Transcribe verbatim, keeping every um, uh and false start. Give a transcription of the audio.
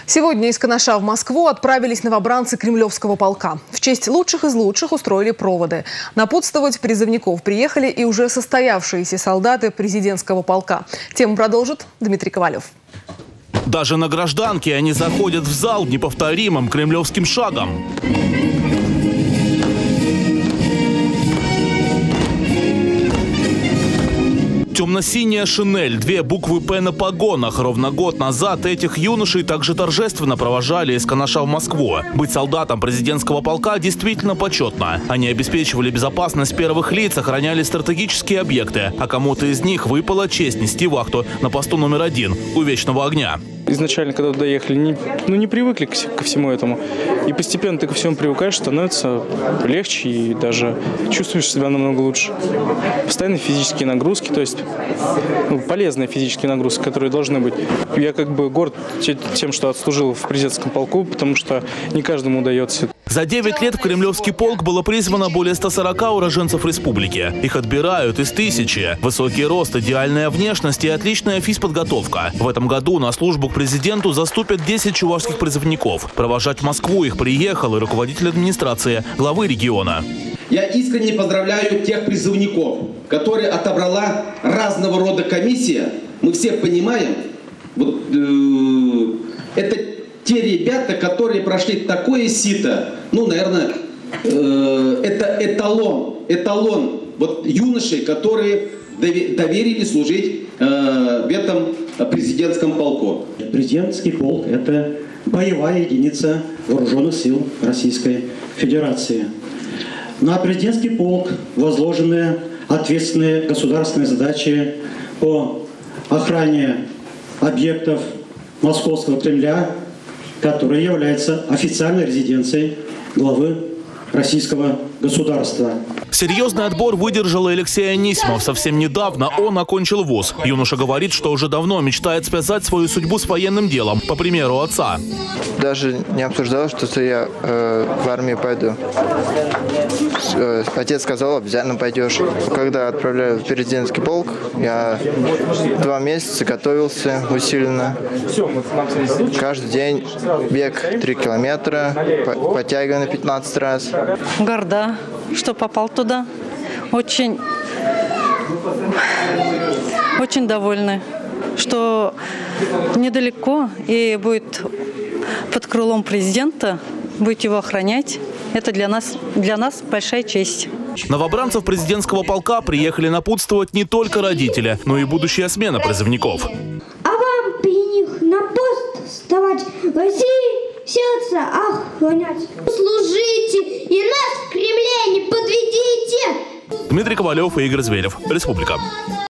Сегодня из Канаша в Москву отправились новобранцы Кремлевского полка. В честь лучших из лучших устроили проводы. Напутствовать призывников приехали и уже состоявшиеся солдаты президентского полка. Тему продолжит Дмитрий Ковалев. Даже на гражданке они заходят в зал неповторимым кремлевским шагом. Темно-синяя шинель, две буквы «П» на погонах. Ровно год назад этих юношей также торжественно провожали из Канаша в Москву. Быть солдатом президентского полка действительно почетно. Они обеспечивали безопасность первых лиц, охраняли стратегические объекты. А кому-то из них выпала честь нести вахту на посту номер один у Вечного огня. Изначально, когда туда ехали, не, ну, не привыкли к, ко всему этому. И постепенно ты ко всему привыкаешь, становится легче и даже чувствуешь себя намного лучше. Постоянные физические нагрузки, то есть ну, полезные физические нагрузки, которые должны быть. Я как бы горд тем, что отслужил в президентском полку, потому что не каждому удается. За девять лет в Кремлевский полк было призвано более ста сорока уроженцев республики. Их отбирают из тысячи. Высокий рост, идеальная внешность и отличная физподготовка. В этом году на службу к президенту заступят десять чувашских призывников. Провожать в Москву их приехал и руководитель администрации главы региона. Я искренне поздравляю тех призывников, которые отобрала разного рода комиссия. Мы все понимаем, вот, э, это те ребята, которые прошли такое сито, ну, наверное, э, это эталон, эталон вот юношей, которые доверили служить э, в этом президентском полку. Президентский полк – это боевая единица вооруженных сил Российской Федерации. На президентский полк возложены ответственные государственные задачи по охране объектов Московского Кремля, который является официальной резиденцией главы российского государства. Серьезный отбор выдержал и Алексей Анисимов. Совсем недавно он окончил вуз. Юноша говорит, что уже давно мечтает связать свою судьбу с военным делом, по примеру отца. Даже не обсуждал, что я э, в армию пойду. Отец сказал, обязательно пойдешь. Когда отправляли в президентский полк, я два месяца готовился усиленно. Каждый день бег три километра, подтягивание пятнадцать раз. Горда, что попал туда. Очень, очень довольны, что недалеко и будет под крылом президента, будет его охранять. Это для нас, для нас большая честь. Новобранцев президентского полка приехали напутствовать не только родители, но и будущая смена призывников. А вам при них на пост вставать, в России сердце охранять. Служите и нас в Кремле не подведите! Дмитрий Ковалев и Игорь Зверев. Республика.